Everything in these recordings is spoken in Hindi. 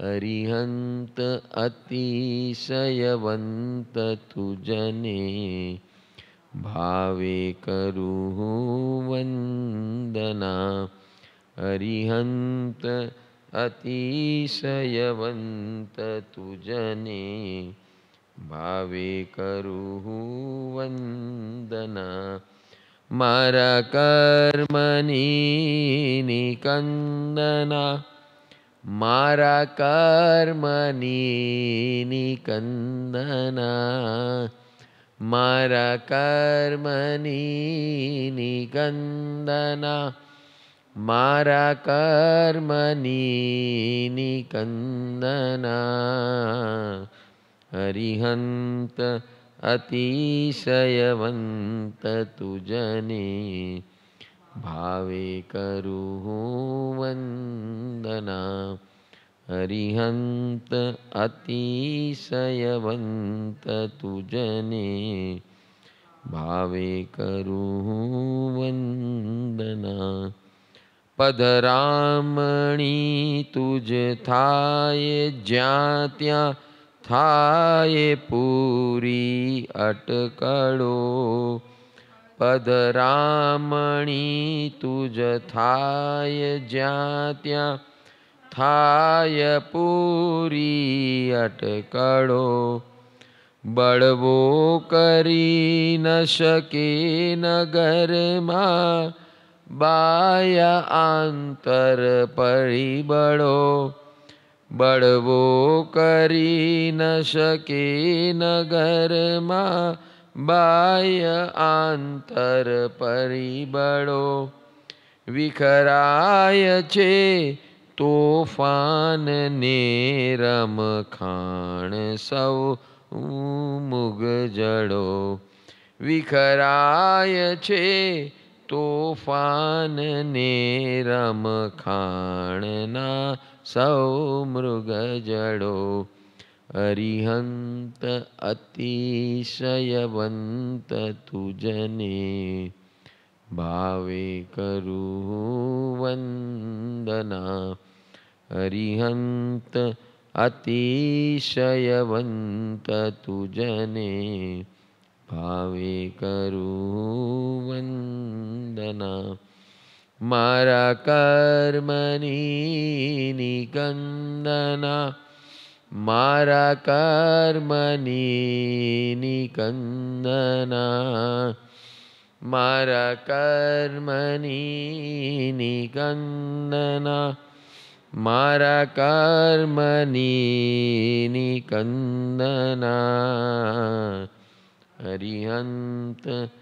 अरिहंत अतिशयवंत तुजने भावे करूँ वंदना। अरिहंत अतिशयवंत तुजने भावे करूँ वंदना। मारा कर्मनि निकंदना, मारा कर्मनि निकंदना, मारा कर्मनि निकंदना, मारा कर्मनि निकंदना। अरिहंत अतिशयवंत तुजने भावे करूँ वंदना। अरिहंत अतिशयवंत तुजने भावे करूँ वंदना। पधरामणी तुज थाय ज्યાં ત્યાં थाय पूरी अटकड़ो। पधरामणी तुज थाय ज्યાં ત્યાં थाय पूरी अटकड़ो। बड़वो करी न शके नगर मां बाया आंतर परिबड़ो। बड़वो करी न शके नगर मां बाह्य आंतर परिबड़ो। विखराय छे तोफान ने रमखाण सौ मुग जड़ो। विखराय छे तोफान ने रमखाण ना सौ मृग जड़ो। अरिहंत अतिशयवंत तुजने भावे करूँ वंदना। अरिहंत अतिशयवंत तुजने भावे करूँ वंदना। मारा कर्मनि निकंदना, मारा कर्मनि निकंदना, मारा कर्मनि निकंदना, मारा कर्मनि निकंदना। अरिहंत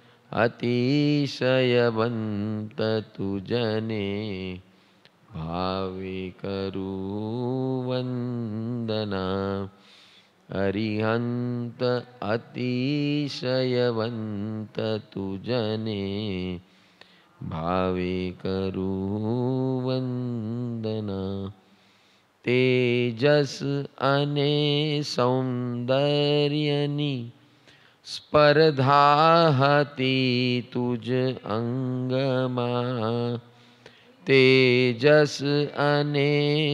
अतिशयवंत तुजने भावे करूँ वंदना। अरिहंत अतिशयवंत तुजने भावे करूँ वंदना। तेजस अने सौंदर्यनी स्पर्धा हती तुज अंगमा। तेजस अने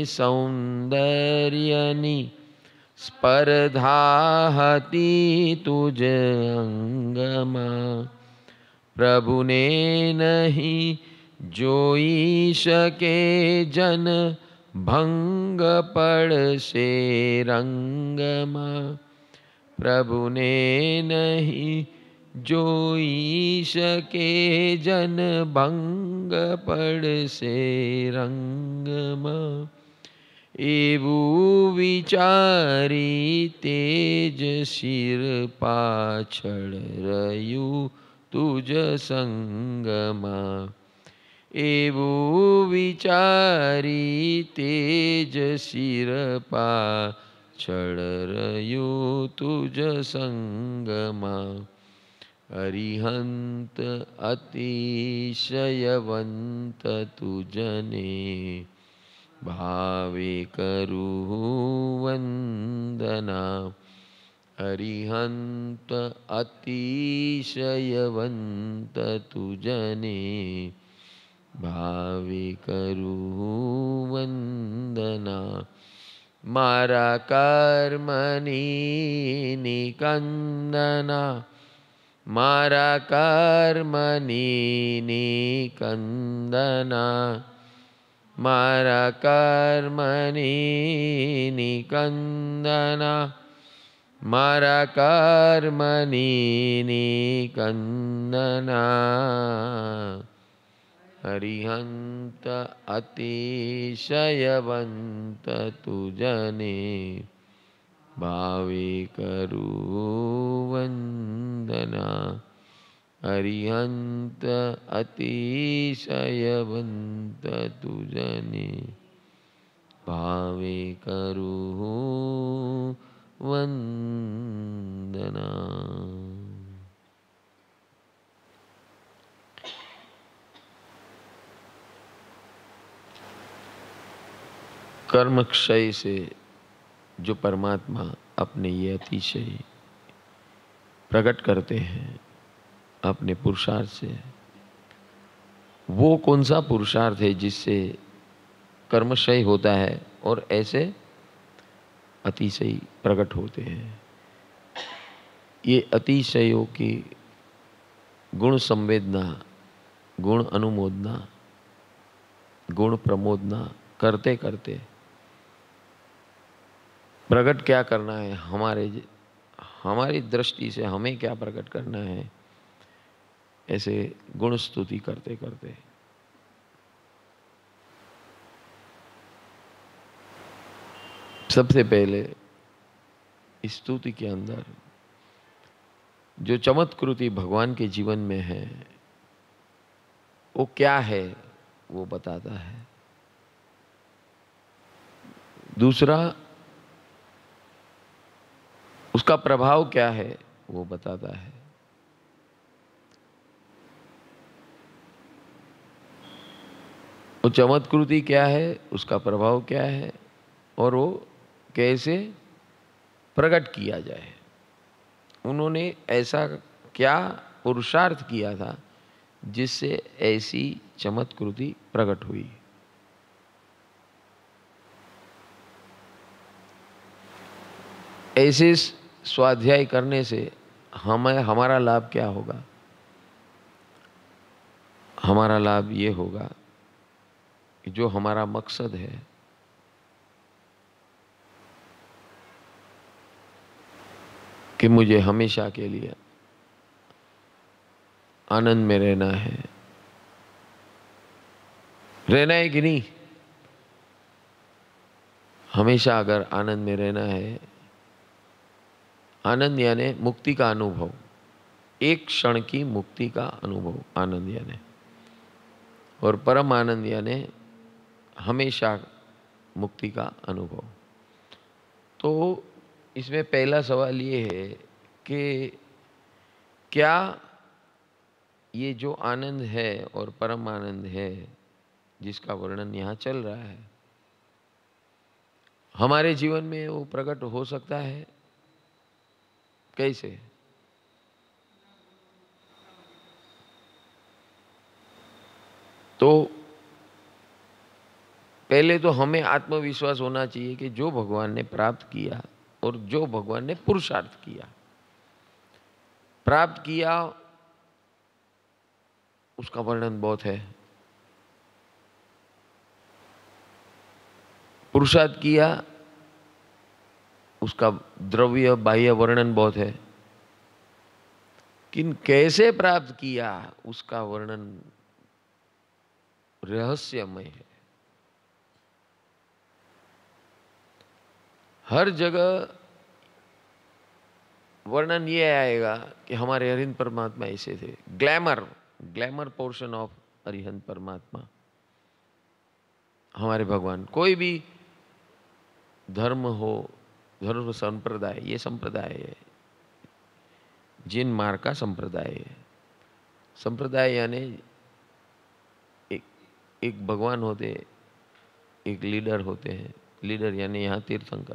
सौंदर्यनी स्पर्धा हती तुज अंगमा। प्रभुने नहीं जोई शके जन भंग पड़शे रंगमा। प्रभुने नहीं जोई शके जन भंग पड़शे रंगमा। एवं विचारी तेज शिर पाछळ रयु तुज संगमा। एवं विचारी तेज शिर पाछळ रयु तुज संगमा। अरिहंत अतिशयवंत तुजने भावे करूँ वंदना। अरिहंत अतिशयवंत तुजने भावे करूँ वंदना। मारा कर्मनी निकंदना, मारा कर्मनी निकंदना, मारा कर्मनी निकंदना, मारा कर्मनी निकंदना। हरिहंत अतिशयवंत तुजने, भावे करू वंदना। हरिहंत अतिशयवंत तुजने, भावे करू वंदना। कर्म क्षय से जो परमात्मा अपने ये अतिशय प्रकट करते हैं अपने पुरुषार्थ से, वो कौन सा पुरुषार्थ है जिससे कर्मक्षय होता है और ऐसे अतिशय प्रकट होते हैं? ये अतिशयों की गुण संवेदना, गुण अनुमोदना, गुण प्रमोदना करते करते प्रकट क्या करना है, हमारी दृष्टि से हमें क्या प्रकट करना है, ऐसे गुण स्तुति करते करते सबसे पहले स्तुति के अंदर जो चमत्कृति भगवान के जीवन में है वो क्या है वो बताता है। दूसरा उसका प्रभाव क्या है वो बताता है। वो चमत्कृति क्या है, उसका प्रभाव क्या है और वो कैसे प्रकट किया जाए। उन्होंने ऐसा क्या पुरुषार्थ किया था जिससे ऐसी चमत्कृति प्रकट हुई। ऐसे स्वाध्याय करने से हमारा लाभ क्या होगा? हमारा लाभ ये होगा कि जो हमारा मकसद है कि मुझे हमेशा के लिए आनंद में रहना है कि नहीं? हमेशा अगर आनंद में रहना है, आनंद यानी मुक्ति का अनुभव, एक क्षण की मुक्ति का अनुभव आनंद यानी, और परम आनंद यानी हमेशा मुक्ति का अनुभव। तो इसमें पहला सवाल ये है कि क्या ये जो आनंद है और परम आनंद है जिसका वर्णन यहाँ चल रहा है, हमारे जीवन में वो प्रकट हो सकता है? कैसे? तो पहले तो हमें आत्मविश्वास होना चाहिए कि जो भगवान ने प्राप्त किया और जो भगवान ने पुरुषार्थ किया, प्राप्त किया उसका वर्णन बहुत है, पुरुषार्थ किया उसका द्रव्य बाह्य वर्णन बहुत है, किन कैसे प्राप्त किया उसका वर्णन रहस्यमय है। हर जगह वर्णन ये आएगा कि हमारे अरिहंत परमात्मा ऐसे थे, ग्लैमर पोर्शन ऑफ अरिहंत परमात्मा। हमारे भगवान, कोई भी धर्म हो, धर्म संप्रदाय, ये संप्रदाय है, जिन मार्ग का संप्रदाय है। संप्रदाय यानी एक भगवान होते, एक लीडर होते हैं, लीडर यानी यहाँ तीर्थंकर,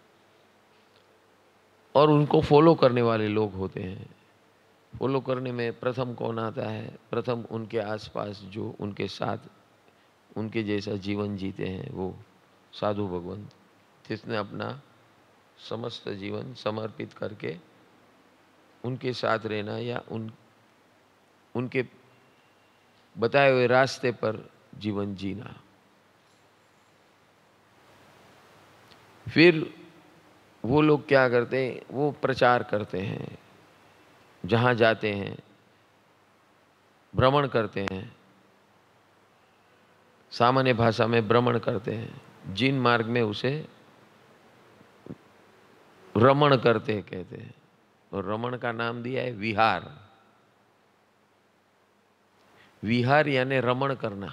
और उनको फॉलो करने वाले लोग होते हैं। फॉलो करने में प्रथम कौन आता है? प्रथम उनके आसपास जो उनके साथ उनके जैसा जीवन जीते हैं वो साधु भगवंत, जिसने अपना समस्त जीवन समर्पित करके उनके साथ रहना या उनके बताए हुए रास्ते पर जीवन जीना। फिर वो लोग क्या करते हैं, वो प्रचार करते हैं, जहाँ जाते हैं भ्रमण करते हैं, सामान्य भाषा में भ्रमण करते हैं, जिन मार्ग में उसे रमण करते कहते हैं, और रमण का नाम दिया है विहार। विहार यानी रमण करना।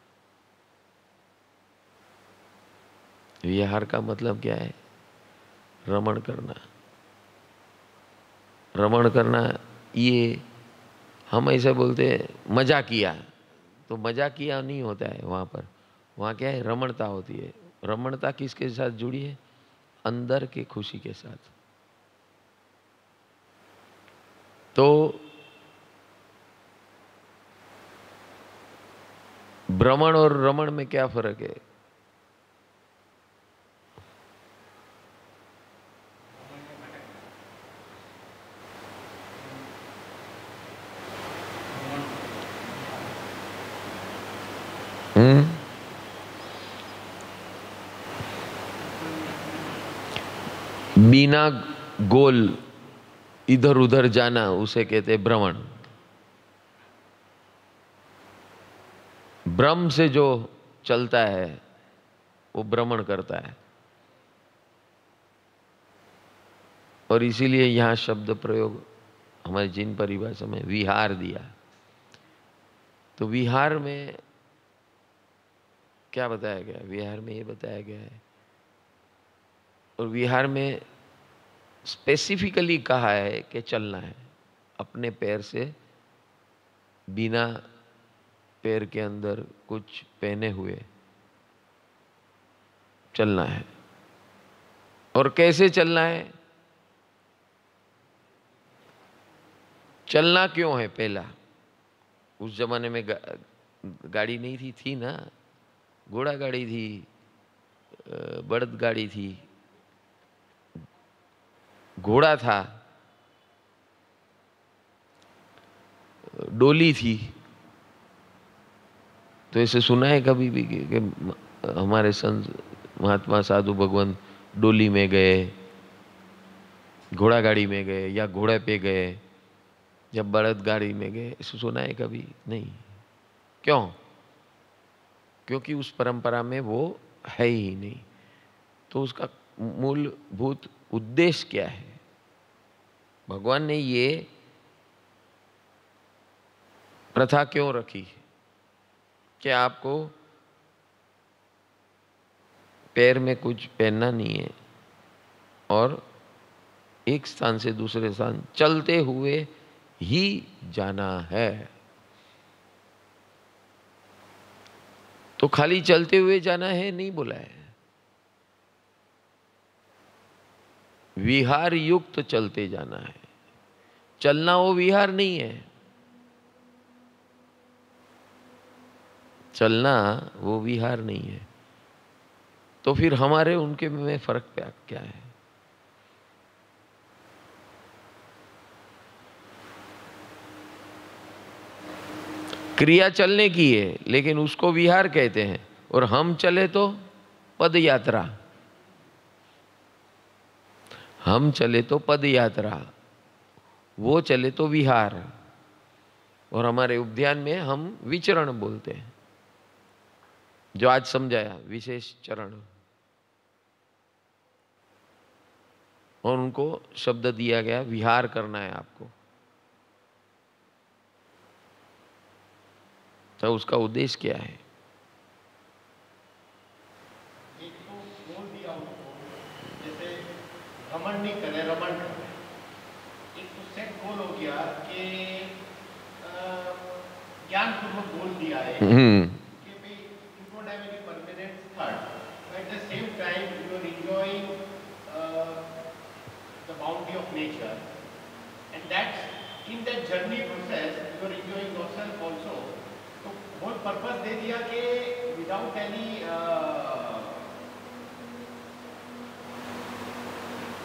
विहार का मतलब क्या है? रमण करना। रमण करना, ये हम ऐसे बोलते हैं मजा किया, तो मजा किया नहीं होता है वहाँ पर। वहाँ क्या है? रमणता होती है। रमणता किसके साथ जुड़ी है? अंदर की खुशी के साथ। तो भ्रमण और रमण में क्या फर्क है? बिना गोल इधर उधर जाना उसे कहते हैं भ्रमण। भ्रम से जो चलता है वो भ्रमण करता है। और इसीलिए यहां शब्द प्रयोग हमारे जिन परिभाषा में विहार दिया। तो विहार में क्या बताया गया? विहार में ये बताया गया है, और विहार में स्पेसिफिकली कहा है कि चलना है अपने पैर से, बिना पैर के अंदर कुछ पहने हुए चलना है। और कैसे चलना है? चलना क्यों है? पहला, उस जमाने में गाड़ी नहीं थी ना, घोड़ा गाड़ी थी, बड़द गाड़ी थी, घोड़ा था, डोली थी। तो ऐसे सुना है कभी भी कि हमारे संत महात्मा साधु भगवान डोली में गए, घोड़ा गाड़ी में गए, या घोड़े पे गए, या बड़द गाड़ी में गए? ऐसे सुना है कभी? नहीं। क्यों? क्योंकि उस परंपरा में वो है ही नहीं। तो उसका मूलभूत उद्देश्य क्या है? भगवान ने ये प्रथा क्यों रखी कि आपको पैर में कुछ पहनना नहीं है और एक स्थान से दूसरे स्थान चलते हुए ही जाना है? तो खाली चलते हुए जाना है नहीं बोला है, विहार युक्त चलते जाना है। चलना वो विहार नहीं है, चलना वो विहार नहीं है। तो फिर हमारे उनके में फर्क क्या है? क्रिया चलने की है, लेकिन उसको विहार कहते हैं। और हम चले तो पद यात्रा, हम चले तो पद यात्रा, वो चले तो विहार। और हमारे उद्यान में हम विचरण बोलते हैं, जो आज समझाया विशेष चरण। और उनको शब्द दिया गया विहार करना है आपको। तो उसका उद्देश्य क्या है? एक तो बोल दिया उनको, जैसे भ्रमण नहीं करे, रमण करे। एक तो सेट गोल हो गया कि ज्ञानपूर्वक बोल दिया है कि भाई you don't have any permanent thought, at the same time you are enjoying the boundary of nature, and that's in that journey process you are enjoying yourself also. तो बहुत पर्पस दे दिया कि without any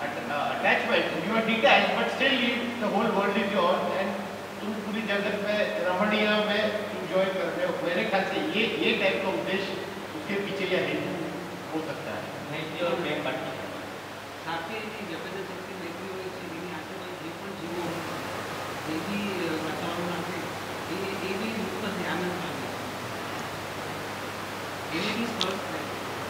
attachment, you are detached, but still the whole world is yours, and तुम पूरी जगत में रमणीय में enjoy कर रहे हो। मेरे ख्याल से ये टाइप का उद्देश्य उसके पीछे या हेतु हो सकता है। नहीं और मैं बट साथ ही जब शक्ति देखी हुई चीज़ें आजूबाजू જે પણ જીવો જે બી વાતાવરણ આપે એ બી મુક્ત ધ્યાન પામે એને બી સ્પર્શ થાય।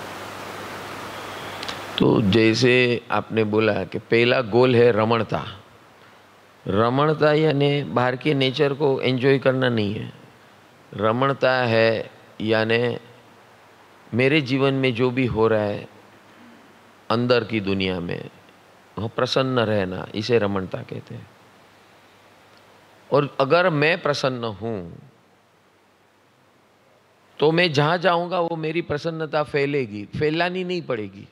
तो जैसे आपने बोला कि पहला गोल है रमणता। रमणता यानी बाहर के नेचर को एंजॉय करना नहीं है। रमणता है यानी मेरे जीवन में जो भी हो रहा है अंदर की दुनिया में वह प्रसन्न रहना, इसे रमणता कहते हैं। और अगर मैं प्रसन्न हूँ तो मैं जहाँ जाऊँगा वो मेरी प्रसन्नता फैलेगी, फैलानी नहीं पड़ेगी।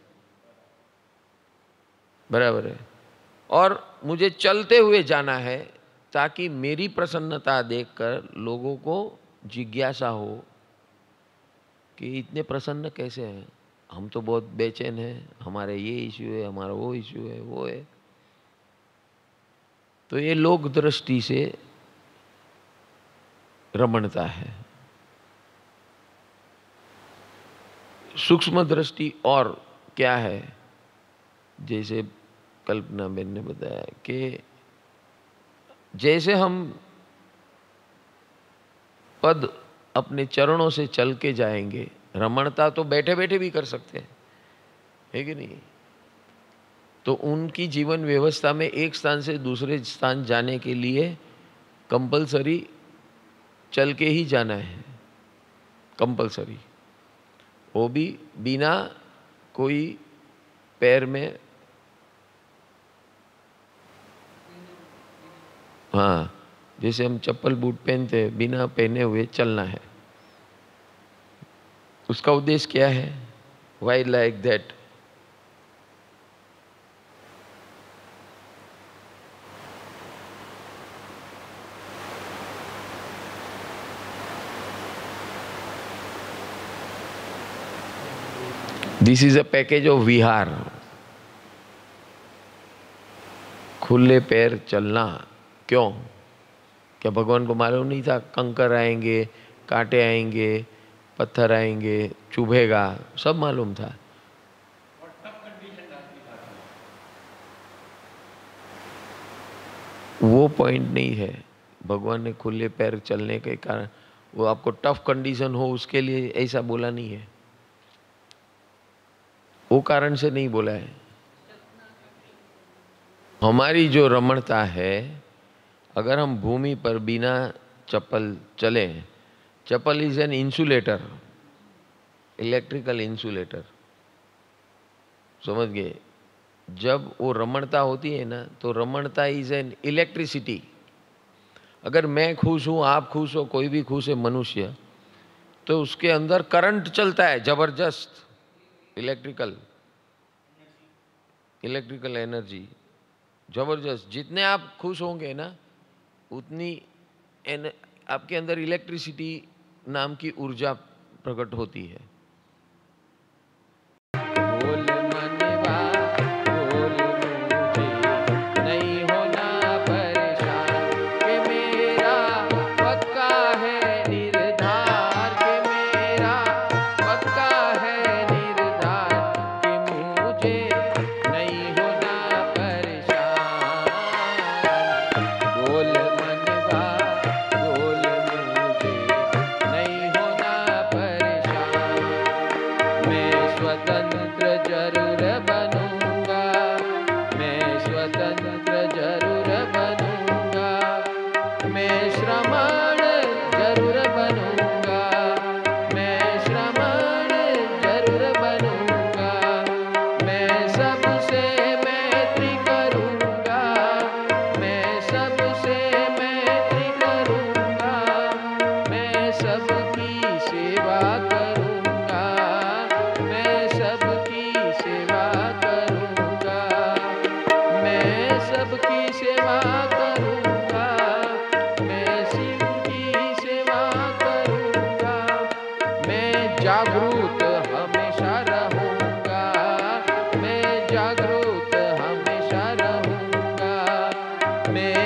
बराबर है। और मुझे चलते हुए जाना है ताकि मेरी प्रसन्नता देखकर लोगों को जिज्ञासा हो कि इतने प्रसन्न कैसे हैं, हम तो बहुत बेचैन हैं, हमारे ये इश्यू है, हमारा वो इश्यू है, वो है। तो ये लोक दृष्टि से रमणता है। सूक्ष्म दृष्टि और क्या है, जैसे कल्पना बेन ने बताया कि जैसे हम पद अपने चरणों से चल के जाएंगे, रमणता तो बैठे बैठे भी कर सकते हैं, है कि नहीं? तो उनकी जीवन व्यवस्था में एक स्थान से दूसरे स्थान जाने के लिए कंपलसरी चल के ही जाना है, कंपलसरी। वो भी बिना कोई पैर में, हाँ, जैसे हम चप्पल बूट पहनते हैं, बिना पहने हुए चलना है। उसका उद्देश्य क्या है? Why like that? This is a package of विहार। खुले पैर चलना। क्यों? क्या भगवान को मालूम नहीं था कंकर आएंगे, कांटे आएंगे, पत्थर आएंगे, चुभेगा? सब मालूम था। वो पॉइंट नहीं है। भगवान ने खुले पैर चलने के कारण वो आपको टफ कंडीशन हो उसके लिए ऐसा बोला नहीं है, वो कारण से नहीं बोला है। हमारी जो रमणता है, अगर हम भूमि पर बिना चप्पल चले, चप्पल is an insulator, electrical insulator, समझ गए? जब वो रमणता होती है ना, तो रमणता इज एन इलेक्ट्रिसिटी। अगर मैं खुश हूँ, आप खुश हो, कोई भी खुश है मनुष्य, तो उसके अंदर करंट चलता है जबरदस्त, इलेक्ट्रिकल एनर्जी जबरदस्त। जितने आप खुश होंगे ना, उतनी आपके अंदर इलेक्ट्रिसिटी नाम की ऊर्जा प्रकट होती है। जागरूक हमेशा रहूंगा, मैं जागरूक हमेशा में